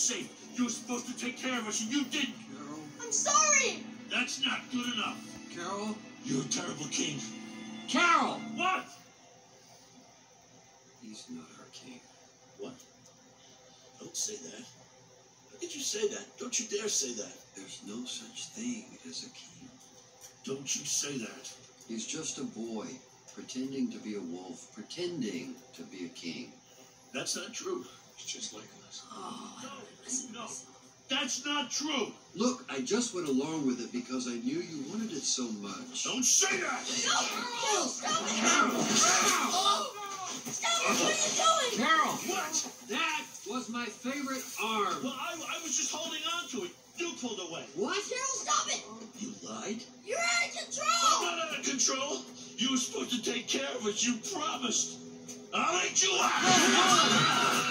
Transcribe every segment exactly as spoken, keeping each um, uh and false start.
safe. You were supposed to take care of us, and you didn't. Carol? I'm sorry! That's not good enough. Carol? You're a terrible king. Carol! What? He's not our king. What? Don't say that. How could you say that? Don't you dare say that. There's no such thing as a king. Don't you say that. He's just a boy, pretending to be a wolf, pretending to be a king. That's not true. He's just like us. Oh, I No, listen to no. myself. That's not true. Look, I just went along with it because I knew you wanted it so much. Don't say that. No! Carol, stop it! Carol! Oh, stop it! What are you doing? Carol! What? That was my favorite arm. Well, I, I was just holding on to it. You pulled away. What? Carol, stop it! You lied? You're out of I'm control! not out of control. You were supposed to take care of us. You promised. I'll eat you out.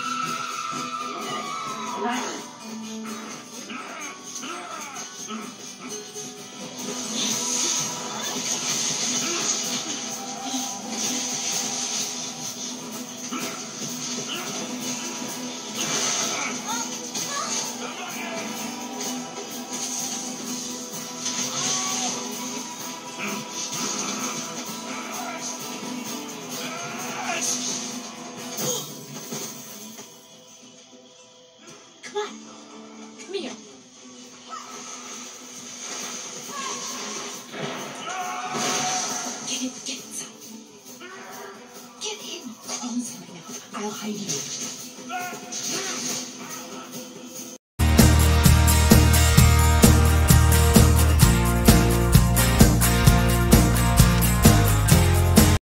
Come on. Come here. Get in, get inside. Get in. Close him now. I'll hide you.